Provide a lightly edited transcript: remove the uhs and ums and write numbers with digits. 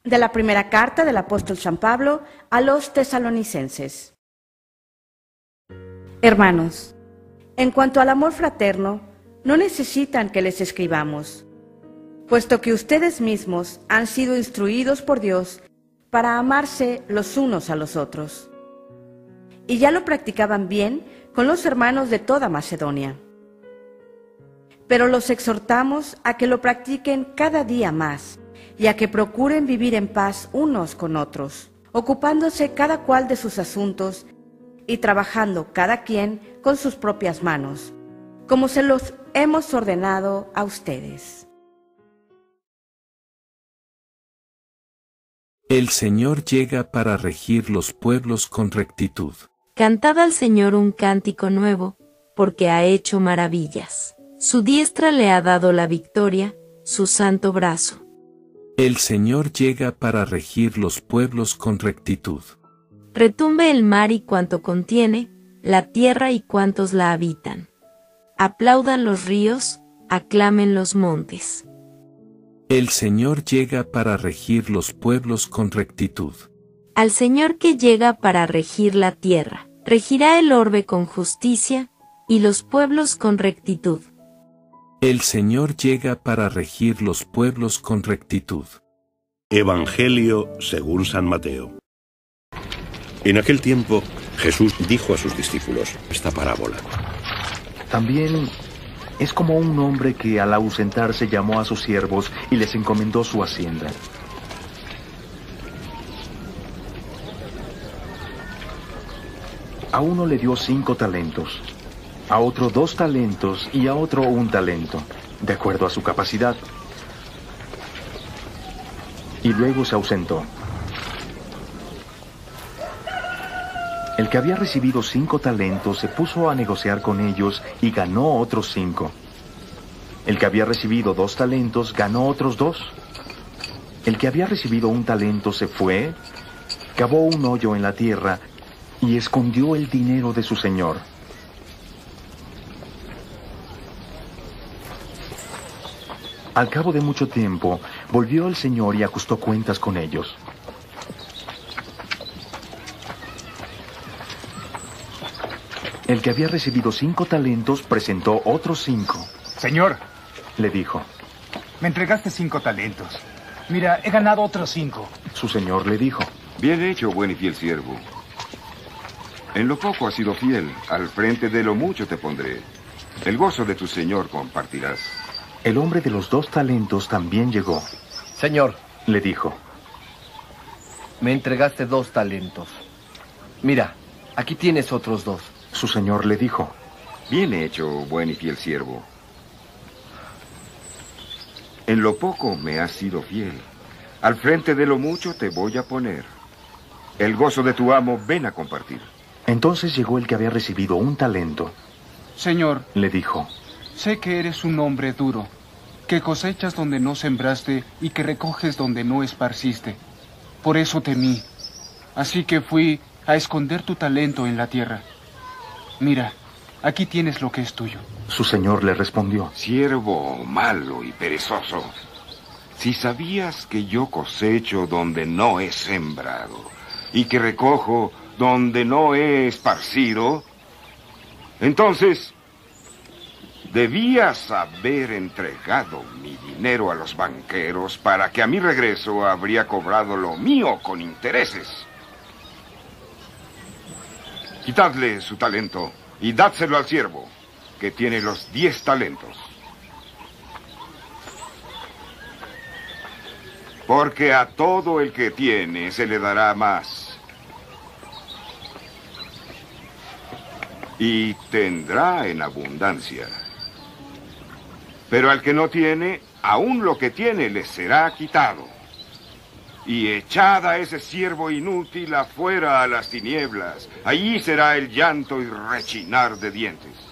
De la primera carta del apóstol San Pablo a los tesalonicenses. Hermanos, en cuanto al amor fraterno, no necesitan que les escribamos, puesto que ustedes mismos han sido instruidos por Dios para amarse los unos a los otros. Y ya lo practicaban bien con los hermanos de toda Macedonia. Pero los exhortamos a que lo practiquen cada día más y a que procuren vivir en paz unos con otros, ocupándose cada cual de sus asuntos y trabajando cada quien con sus propias manos, como se los hemos ordenado a ustedes. El Señor llega para regir los pueblos con rectitud. Cantad al Señor un cántico nuevo, porque ha hecho maravillas. Su diestra le ha dado la victoria, su santo brazo. El Señor llega para regir los pueblos con rectitud. Retumbe el mar y cuanto contiene, la tierra y cuantos la habitan. Aplaudan los ríos, aclamen los montes. El Señor llega para regir los pueblos con rectitud. Al Señor que llega para regir la tierra, regirá el orbe con justicia, y los pueblos con rectitud. El Señor llega para regir los pueblos con rectitud. Evangelio según San Mateo. En aquel tiempo, Jesús dijo a sus discípulos esta parábola. También es como un hombre que al ausentarse llamó a sus siervos y les encomendó su hacienda. A uno le dio 5 talentos, a otro 2 talentos y a otro 1 talento, de acuerdo a su capacidad. Y luego se ausentó. El que había recibido 5 talentos se puso a negociar con ellos y ganó otros 5. El que había recibido 2 talentos ganó otros 2. El que había recibido 1 talento se fue, cavó un hoyo en la tierra y escondió el dinero de su señor. Al cabo de mucho tiempo, volvió el señor y ajustó cuentas con ellos. El que había recibido 5 talentos presentó otros 5. Señor, le dijo. Me entregaste 5 talentos. Mira, he ganado otros 5. Su señor le dijo. Bien hecho, buen y fiel siervo. En lo poco has sido fiel, al frente de lo mucho te pondré. El gozo de tu señor compartirás. El hombre de los 2 talentos también llegó. Señor, le dijo. Me entregaste 2 talentos. Mira, aquí tienes otros 2. Su señor le dijo. Bien hecho, buen y fiel siervo. En lo poco me has sido fiel. Al frente de lo mucho te voy a poner. El gozo de tu amo ven a compartir. Entonces llegó el que había recibido 1 talento. Señor, le dijo. Sé que eres un hombre duro, que cosechas donde no sembraste y que recoges donde no esparciste. Por eso temí. Así que fui a esconder tu talento en la tierra. Mira, aquí tienes lo que es tuyo. Su señor le respondió. Siervo malo y perezoso, si sabías que yo cosecho donde no he sembrado y que recojo donde no he esparcido, entonces debías haber entregado mi dinero a los banqueros para que a mi regreso habría cobrado lo mío con intereses. Quitadle su talento y dádselo al siervo, que tiene los 10 talentos. Porque a todo el que tiene se le dará más. Y tendrá en abundancia. Pero al que no tiene, aún lo que tiene le será quitado. Y echad a ese siervo inútil afuera a las tinieblas. Allí será el llanto y rechinar de dientes.